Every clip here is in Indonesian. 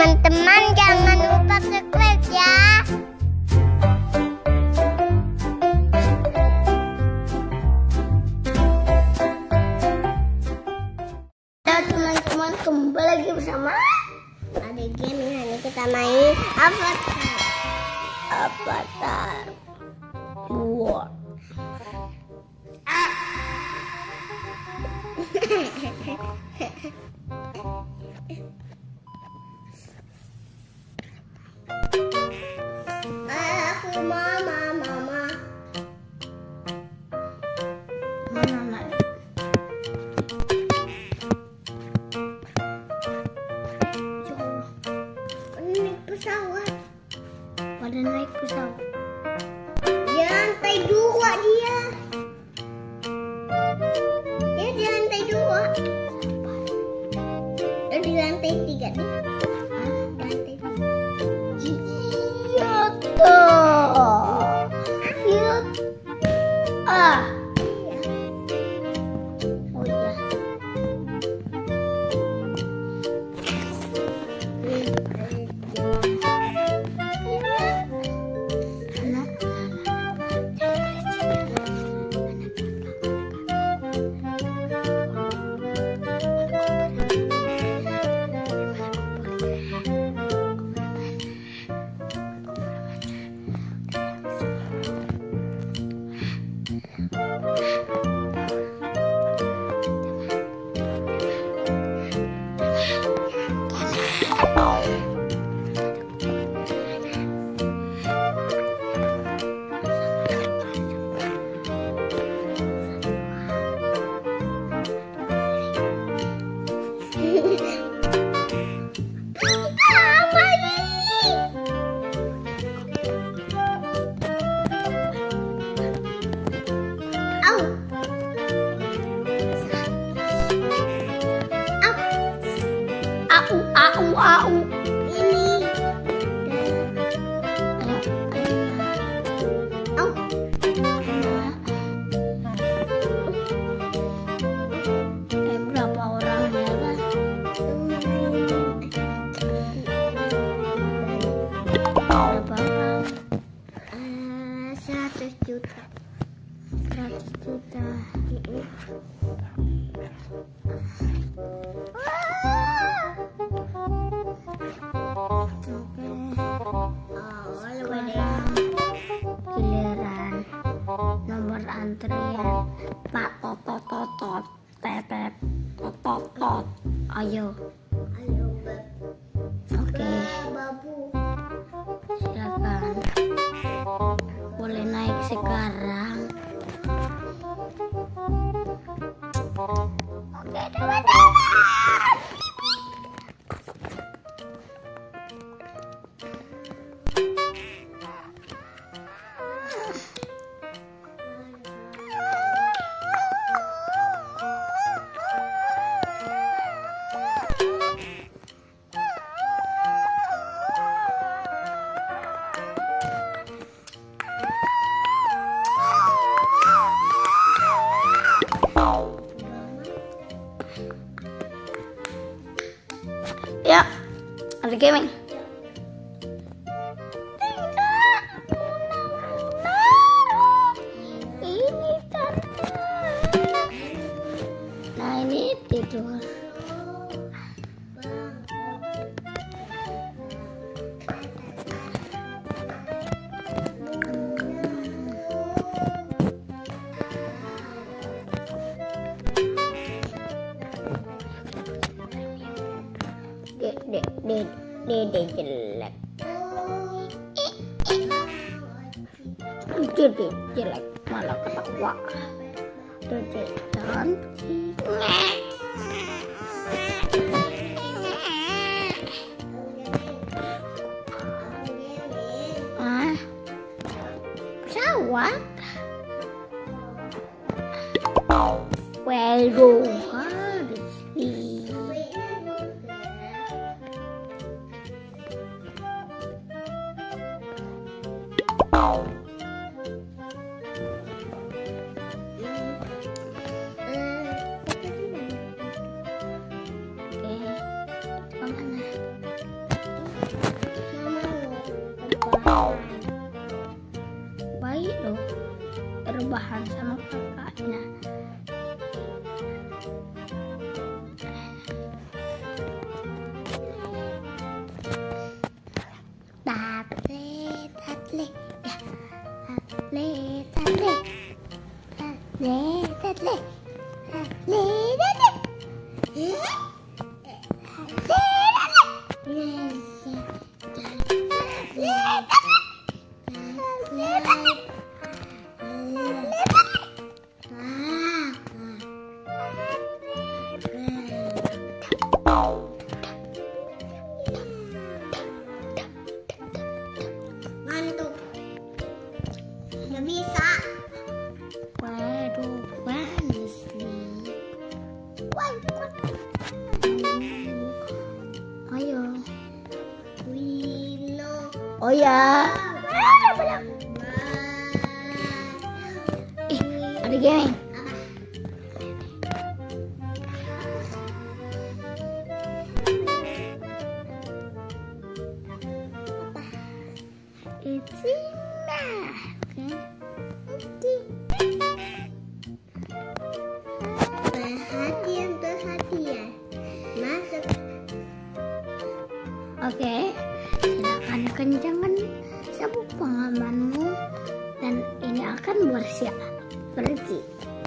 teman-teman, jangan lupa subscribe ya. Halo teman-teman, kembali lagi bersama adik game. Ini kita main Avatar World. Aku mama. Pada naik pesawat. Di lantai 2 dia. Dia di lantai 2. Di lantai 3 nih. Lantai 3. Iya toh. Iya. Oh iya. Au. Ini. Au. Berapa orang ya, Bang? Berapa orang? 100 juta. 100 juta. Giliran nomor antrian Pak Totot Pepep Totot. Ayo. Oke. Silakan. Boleh naik sekarang. Oke, teman-teman. Ya, ada gaming. Ini tante. Nah, ini tidur. Dede jelek. Dede jelek malah ketawa. Dede cantik. Pesawat. Waduh, harus Baik loh, rebahan sama kakaknya. Tatle, ya. Tatle. Ngantuk. Nggak bisa. Waduh, panas nih. Ayo. Wino. Oh ya. Ada game. Perhatian. Masuk. Oke, silakan kencangkan sabuk pengamanmu dan ini akan bersiap pergi.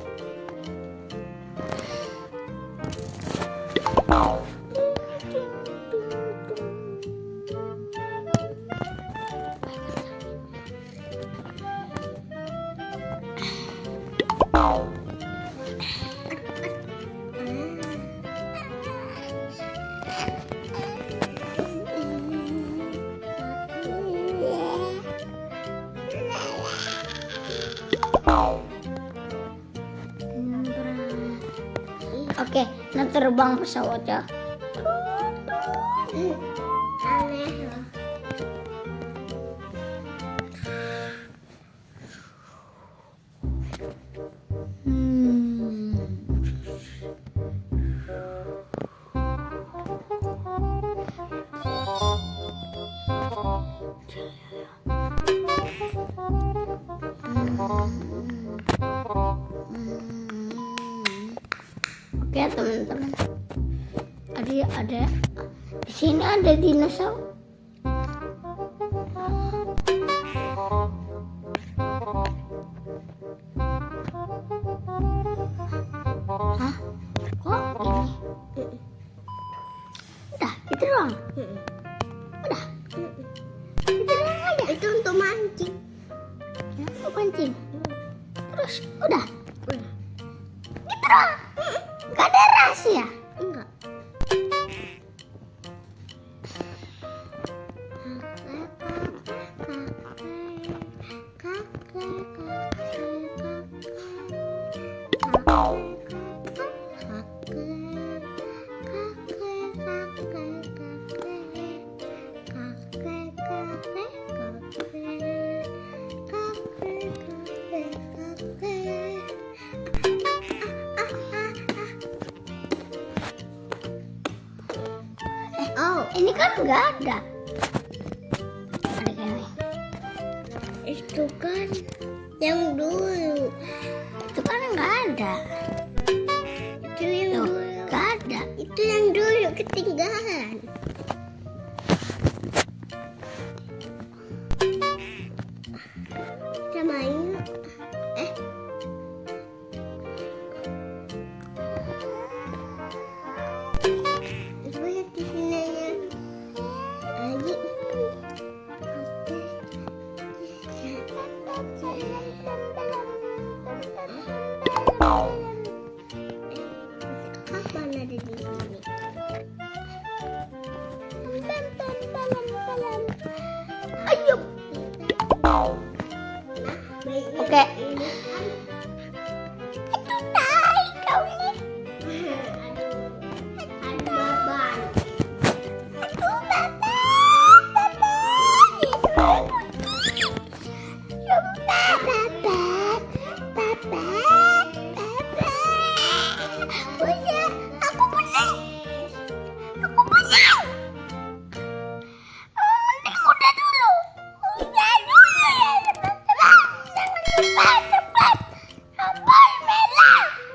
Oke, nah terbang pesawatnya. Aneh loh. Oke teman-teman, ada di sini ada dinosaurus. Hah? Kok ini? Udah, itu doang. Udah. Itu doang aja. Itu untuk mancing. Ya, untuk mancing. Terus udah. Gitu doang. Gak ada rahasia? Enggak. Ini kan nggak ada. Ada kayaknya. Itu kan yang dulu. Itu kan nggak ada. Itu yang dulu. Nggak ada. Itu yang dulu ketinggalan. Kita main yuk. Kapan ada di sini? Ayo. Oke. Itu tai kau ini. Aduh, baban. Aduh, cepat, cepat. Apel merah.